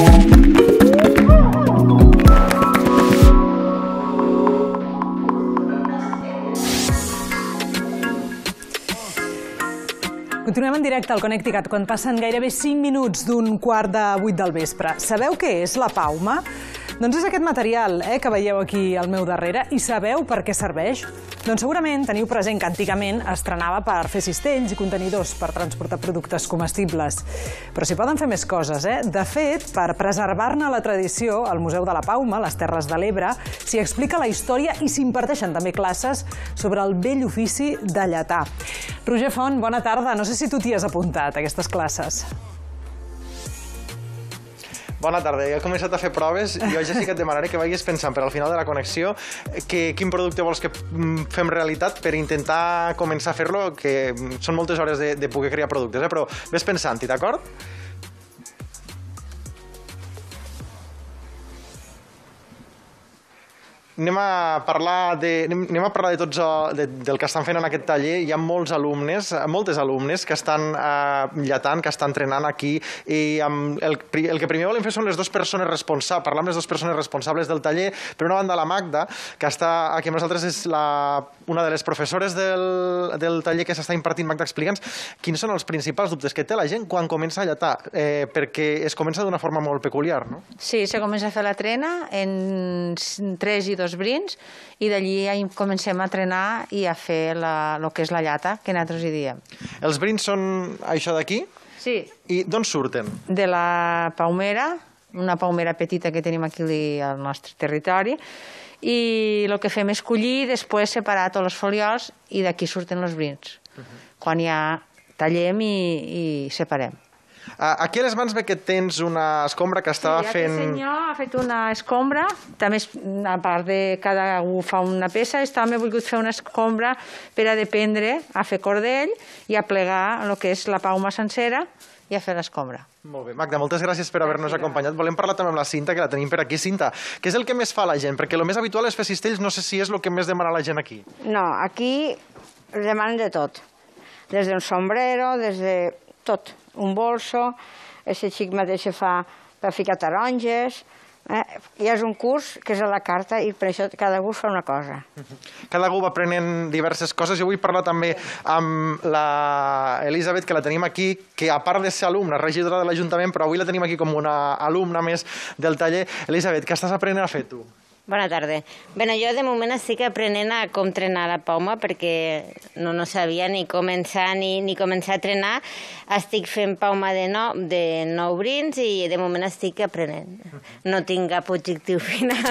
Continuem en directe al Connecticut quan passen gairebé 5 minuts d'un 7:45 del vespre. Sabeu què és la pauma? Doncs és aquest material que veieu aquí al meu darrere. I sabeu per què serveix? Doncs segurament teniu present que antigament es trenava per fer cistells i contenidors per transportar productes comestibles. Però s'hi poden fer més coses, De fet, per preservar-ne la tradició, al Museu de la Pauma, a les Terres de l'Ebre, s'hi explica la història i s'imparteixen també classes sobre el vell ofici de lletar. Roger Font, bona tarda. No sé si tu t'hi has apuntat, a aquestes classes. Bona tarda, ja he començat a fer proves. Jo ja sí que et demanaré que vagis pensant per al final de la connexió quin producte vols que fem realitat per intentar començar a fer-lo, que són moltes hores de poder crear productes, però ves pensant-hi, d'acord? Anem a parlar de tots del que estan fent en aquest taller. Hi ha moltes alumnes que estan lletant, que estan entrenant aquí, i el que primer volem fer són les dues persones responsables, parlar amb les dues persones responsables del taller. Per una banda, la Magda, que està aquí amb nosaltres, és una de les professores del taller que s'està impartint. Magda, explica'ns quins són els principals dubtes que té la gent quan comença a lletar, perquè es comença d'una forma molt peculiar, no? Sí, se comença a fer la trena en 3 i 2 brins, i d'allí ja comencem a trenar i a fer el que és la llata, que nosaltres hi diem. Els brins són això d'aquí? Sí. I d'on surten? De la paumera, una paumera petita que tenim aquí al nostre territori, i el que fem és collir, després separar tots els foliols, i d'aquí surten els brins. Quan ja tallem i separem. Aquí a les mans ve que tens una escombra que estava fent... Sí, aquest senyor ha fet una escombra, també a part de cada un fa una peça, també he volgut fer una escombra per a dependre, a fer cordell i a plegar el que és la pauma sencera i a fer l'escombra. Molt bé. Magda, moltes gràcies per haver-nos acompanyat. Volem parlar també amb la Cinta, que la tenim per aquí. Cinta, què és el que més fa la gent? Perquè el més habitual és fer cistells, no sé si és el que més demana la gent aquí. No, aquí demanen de tot. Des d'un sombrero, des de tot. Un bolso, aquest xic mateix se fa per ficar taronges. Hi ha un curs que és a la carta i per això cada curs fa una cosa. Cada algú va aprenent diverses coses. Jo vull parlar també amb l'Elisabet, que la tenim aquí, que a part de ser alumna, regidora de l'Ajuntament, però avui la tenim aquí com una alumna més del taller. Elisabet, què estàs aprenent a fer tu? Bona tarda. Bé, jo de moment estic aprenent a com trenar la pauma perquè no sabia ni començar a trenar. Estic fent pauma de 9 brins i de moment estic aprenent. No tinc cap objectiu final.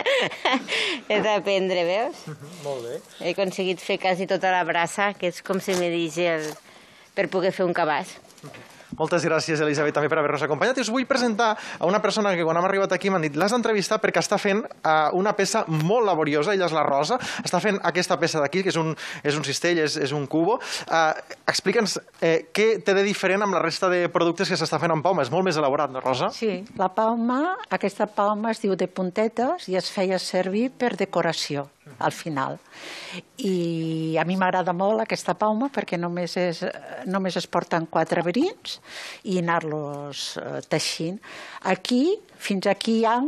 És aprendre, veus? Molt bé. He aconseguit fer quasi tota la braça, que és com si me digués per poder fer un cabàs. Moltes gràcies, Elisabet, també per haver-nos acompanyat. I us vull presentar a una persona que quan hem arribat aquí m'han dit l'has d'entrevistar perquè està fent una peça molt laboriosa, ella és la Rosa, està fent aquesta peça d'aquí, que és un cistell, és un cubo. Explica'ns què té de diferent amb la resta de productes que s'està fent amb pauma. És molt més elaborat, no, Rosa? Sí, la pauma, aquesta pauma es diu de puntetes i es feia servir per decoració al final. I a mi m'agrada molt aquesta pauma perquè només es porten 4 brins i anar-los teixint. Aquí, fins aquí hi ha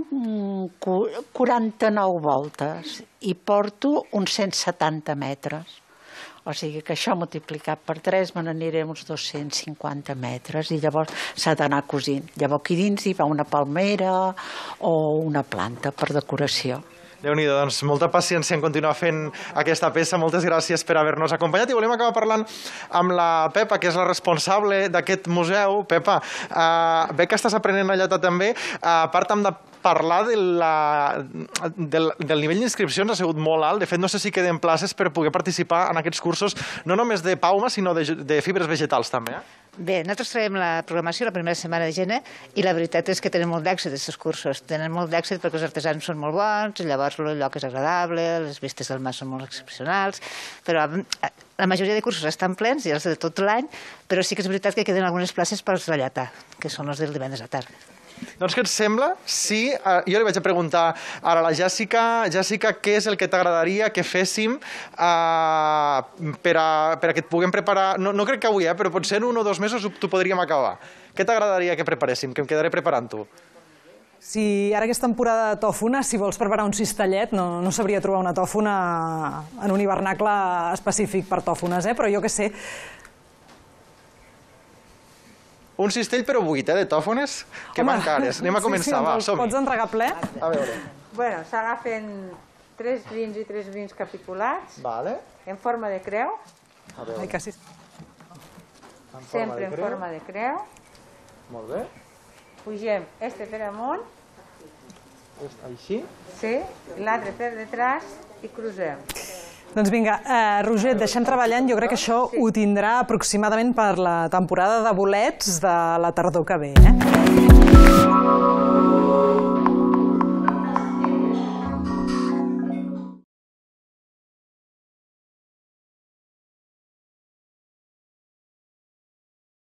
49 voltes i porto uns 170 metres. O sigui que això multiplicat per 3 me n'aniré uns 250 metres i llavors s'ha d'anar cosint. Llavors aquí dins hi va una palmera o una planta per decoració. Déu-n'hi-do, doncs molta paciència en continuar fent aquesta peça. Moltes gràcies per haver-nos acompanyat i volem acabar parlant amb la Pepa, que és la responsable d'aquest museu. Pepa, bé que estàs aprenent a lletar també, a part hem de parlar del nivell d'inscripcions, ha sigut molt alt. De fet, no sé si queden places per poder participar en aquests cursos, no només de pauma, sinó de fibres vegetals també. Bé, nosaltres traiem la programació la primera setmana de gener i la veritat és que tenen molt d'èxit aquests cursos. Tenen molt d'èxit perquè els artesans són molt bons, llavors el lloc és agradable, les vistes del mar són molt excepcionals, però la majoria de cursos estan plens i els de tot l'any, però sí que és veritat que queden algunes places per als de lletar, que són els del divendres a tarda. Doncs què et sembla si... Jo li vaig a preguntar ara a la Jèssica. Jèssica, què és el que t'agradaria que féssim per a que et puguem preparar... No crec que avui, però potser en 1 o 2 mesos t'ho podríem acabar. Què t'agradaria que preparéssim, que em quedaré preparant tu? Si ara que és temporada de tòfona, si vols preparar un cistellet, no sabria trobar una tòfona en un hivernacle específic per tòfones, però jo què sé. Un cistell però buit, de tòfones? Que van cares. Anem a començar, va, som-hi. Pots entregar ple? A veure. Bueno, s'agafen 3 brins i 3 brins capitulats Vale. en forma de creu, Ai, quasi. sempre en forma de creu. Molt bé. Pugem este per amunt, Així. sí, l'altre per detrás i crucem. Doncs vinga, Roger, et deixem treballant. Jo crec que això ho tindrà aproximadament per la temporada de bolets de la tardor que ve.